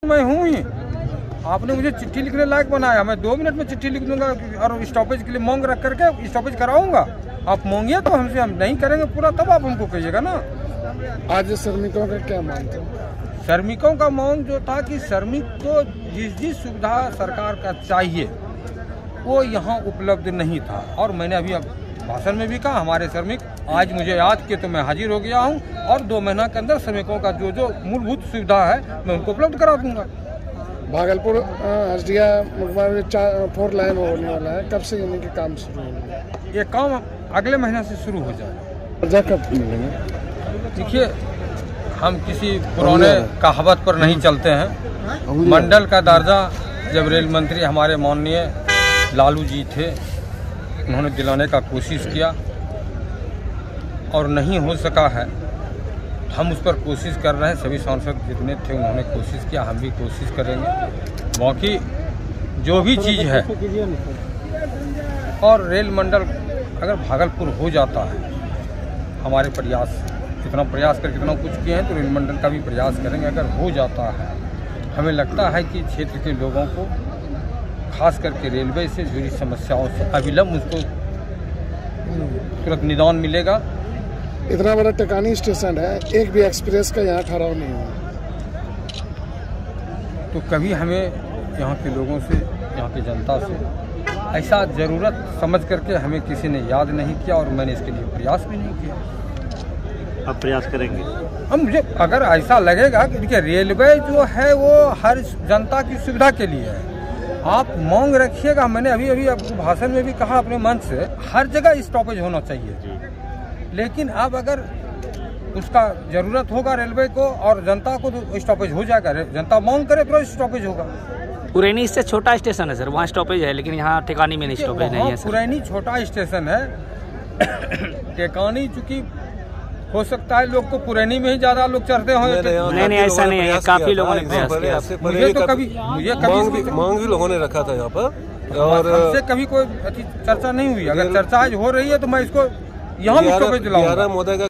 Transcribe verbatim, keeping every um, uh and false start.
मैं हूँ ही, आपने मुझे चिट्ठी लिखने लायक बनाया, मैं दो मिनट में चिट्ठी लिख दूंगा और स्टॉपेज के लिए मांग रख करके स्टॉपेज कराऊंगा। आप मांगिए तो हमसे, हम नहीं करेंगे पूरा तब आप हमको कहिएगा ना। आज श्रमिकों का क्या मांग था? श्रमिकों का मांग जो था कि श्रमिक को जिस जिस सुविधा सरकार का चाहिए वो यहाँ उपलब्ध नहीं था। और मैंने अभी भाषण में भी कहा, हमारे श्रमिक आज मुझे याद किए तो मैं हाजिर हो गया हूँ और दो महीना के अंदर श्रमिकों का जो जो मूलभूत सुविधा है मैं उनको उपलब्ध करा दूंगा। भागलपुर हसदिया मुकमा में चार फोर लाइन होने वाला है, कब से यानी कि काम शुरू होगा? ये काम अगले महीने से शुरू हो जाए। दर्जा कब मिलेंगे? देखिए, हम किसी पुराने कहावत पर नहीं चलते हैं। मंडल का दर्जा जब रेल मंत्री हमारे माननीय लालू जी थे, उन्होंने दिलाने का कोशिश किया और नहीं हो सका है। हम उस पर कोशिश कर रहे हैं, सभी सांसद जितने थे उन्होंने कोशिश किया, हम भी कोशिश करेंगे। बाकी जो भी चीज़ है, और रेल मंडल अगर भागलपुर हो जाता है, हमारे प्रयास कितना प्रयास कर कितना कुछ किए हैं तो रेल मंडल का भी प्रयास करेंगे। अगर हो जाता है, हमें लगता है कि क्षेत्र के लोगों को खास करके रेलवे से जुड़ी समस्याओं से अविलंब उसको तुरंत निदान मिलेगा। इतना बड़ा टिकानी स्टेशन है, एक भी एक्सप्रेस का यहाँ ठहराव नहीं हुआ, तो कभी हमें यहाँ के लोगों से, यहाँ की जनता से ऐसा ज़रूरत समझ करके हमें किसी ने याद नहीं किया और मैंने इसके लिए प्रयास भी नहीं किया। अब प्रयास करेंगे। अब मुझे अगर ऐसा लगेगा कि देखिए रेलवे जो है वो हर जनता की सुविधा के लिए है, आप मांग रखिएगा। मैंने अभी अभी आपको भाषण में भी कहा अपने मंच से, हर जगह स्टॉपेज होना चाहिए। लेकिन अब अगर उसका जरूरत होगा रेलवे को और जनता को तो स्टॉपेज हो जाएगा। जनता मांग करे तो स्टॉपेज होगा। पुरैनी इससे छोटा स्टेशन है सर, वहाँ स्टॉपेज है, लेकिन यहाँ टिकानी में नहीं स्टॉपेज नहीं है सर। पुरैनी छोटा स्टेशन है, टिकानी चूँकि हो सकता है लोग को पुरैनी में ही ज्यादा लोग चढ़ते हो। नहीं नहीं ऐसा नहीं है, काफी लोगों ने प्रयास किया। मुझे तो कभी मुझे कभी मांग भी लोगों ने रखा था यहाँ पर और हमसे कभी कोई चर्चा नहीं हुई। अगर चर्चा आज हो रही है तो मैं इसको यहाँ भी दिलाऊंगा।